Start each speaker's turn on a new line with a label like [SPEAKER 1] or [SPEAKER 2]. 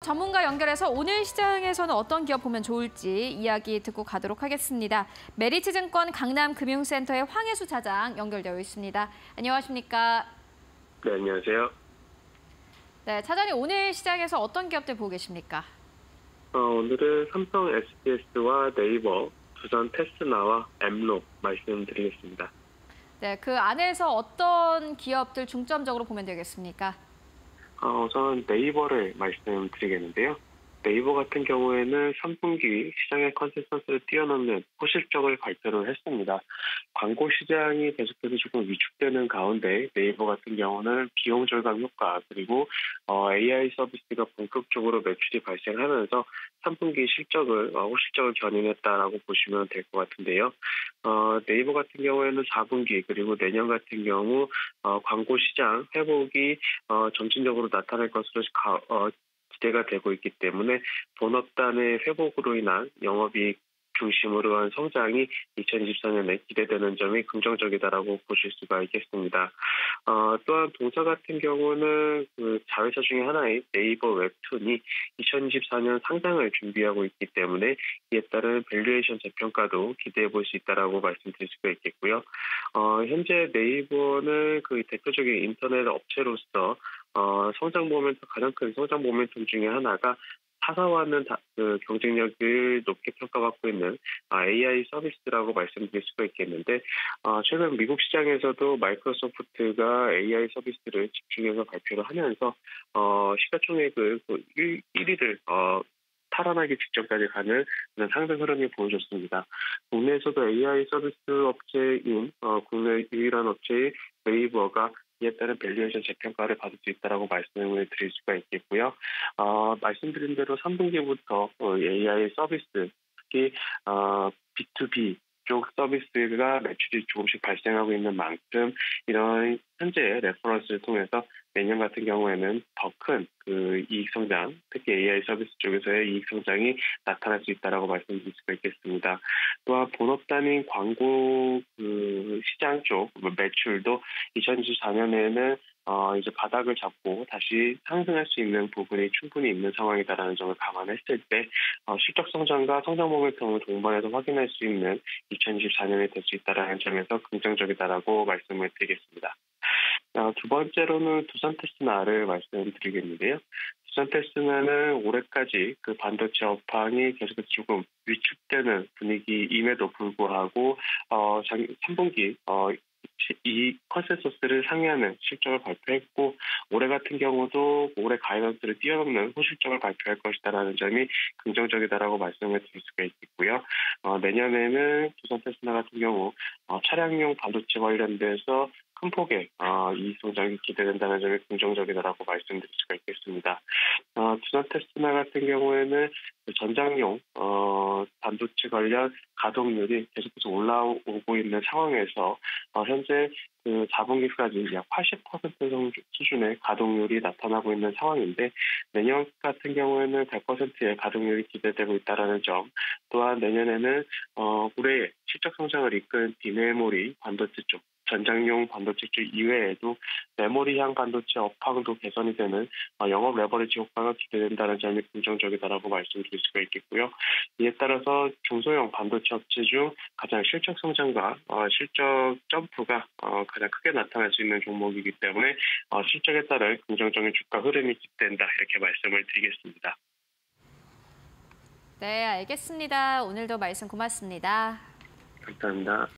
[SPEAKER 1] 전문가 연결해서 오늘 시장에서는 어떤 기업 보면 좋을지 이야기 듣고 가도록 하겠습니다. 메리츠증권 강남금융센터의 황혜수 차장 연결되어 있습니다. 안녕하십니까?
[SPEAKER 2] 네, 안녕하세요.
[SPEAKER 1] 네, 차장님 오늘 시장에서 어떤 기업들 보고 계십니까?
[SPEAKER 2] 오늘은 삼성 SDS와 네이버, 두산 테스나와 엠로 말씀드리겠습니다.
[SPEAKER 1] 네, 그 안에서 어떤 기업들 중점적으로 보면 되겠습니까?
[SPEAKER 2] 우선 네이버를 말씀드리겠는데요. 네이버 같은 경우에는 3분기 시장의 컨센서스를 뛰어넘는 호실적을 발표를 했습니다. 광고 시장이 계속해서 조금 위축되는 가운데 네이버 같은 경우는 비용 절감 효과 그리고 AI 서비스가 본격적으로 매출이 발생하면서 3분기 실적을 호실적을 견인했다라고 보시면 될 것 같은데요. 네이버 같은 경우에는 4분기 그리고 내년 같은 경우 광고 시장 회복이 점진적으로 나타날 것으로 기대가 되고 있기 때문에 본업단의 회복으로 인한 영업이익 중심으로 한 성장이 2024년에 기대되는 점이 긍정적이다라고 보실 수가 있겠습니다. 또한 동사 같은 경우는 그 자회사 중에 하나의 네이버 웹툰이 2024년 상장을 준비하고 있기 때문에 이에 따른 밸류에이션 재평가도 기대해 볼 수 있다라고 말씀드릴 수가 있겠고요. 현재 네이버는 그 대표적인 인터넷 업체로서 성장 모멘텀 가장 큰 성장 모멘텀 중에 하나가 타사와는 그 경쟁력을 높게 평가받고 있는 AI 서비스라고 말씀드릴 수가 있겠는데 최근 미국 시장에서도 마이크로소프트가 AI 서비스를 집중해서 발표를 하면서 시가총액을 1위를 탈환하기 직전까지 가는 그런 상승 흐름이 보여줬습니다. 국내에서도 AI 서비스 업체인 국내 유일한 업체인 네이버가 이에 따른 밸류에이션 재평가를 받을 수 있다라고 말씀을 드릴 수가 있겠고요. 말씀드린 대로 3분기부터 AI 서비스, 특히 B2B 쪽 서비스가 매출이 조금씩 발생하고 있는 만큼 이런 현재 레퍼런스를 통해서 내년 같은 경우에는 더 큰 그 이익 성장, 특히 AI 서비스 쪽에서의 이익 성장이 나타날 수 있다라고 말씀드릴 수가 있겠습니다. 또한 본업 단위 광고 그 시장 쪽 매출도 2024년에는 이제 바닥을 잡고 다시 상승할 수 있는 부분이 충분히 있는 상황이다라는 점을 감안했을 때 실적 성장과 성장 모멘텀을 동반해서 확인할 수 있는 2024년이 될 수 있다라는 점에서 긍정적이다라고 말씀을 드리겠습니다. 두 번째로는 두산 테스나를 말씀드리겠는데요. 두산 테스나는 올해까지 그 반도체 업황이 계속해서 조금 위축되는 분위기임에도 불구하고 3분기 이 컨센서스를 상회하는 실적을 발표했고 올해 같은 경우도 올해 가이던스를 뛰어넘는 호실적을 발표할 것이다라는 점이 긍정적이다라고 말씀을 드릴 수가 있겠고요. 내년에는 두산 테스나 같은 경우 차량용 반도체 관련돼서 큰 폭의 이익 성장이 기대된다는 점이 긍정적이다라고 말씀드릴 수가 있겠습니다. 두산 테스나 같은 경우에는 전장용 반도체 관련 가동률이 계속해서 올라오고 있는 상황에서 현재 그 4분기까지 약 80% 수준의 가동률이 나타나고 있는 상황인데 내년 같은 경우에는 100%의 가동률이 기대되고 있다는 점, 또한 내년에는 올해 실적 성장을 이끈 비메모리 반도체 쪽 전장용 반도체 쪽 이외에도 메모리향 반도체 업황도 개선이 되는 영업 레버리지 효과가 기대된다는 점이 긍정적이다라고 말씀드릴 수가 있겠고요. 이에 따라서 중소형 반도체 업체 중 가장 실적 성장과 실적 점프가 가장 크게 나타날 수 있는 종목이기 때문에 실적에 따른 긍정적인 주가 흐름이 기대된다 이렇게 말씀을 드리겠습니다.
[SPEAKER 1] 네, 알겠습니다. 오늘도 말씀 고맙습니다.
[SPEAKER 2] 감사합니다.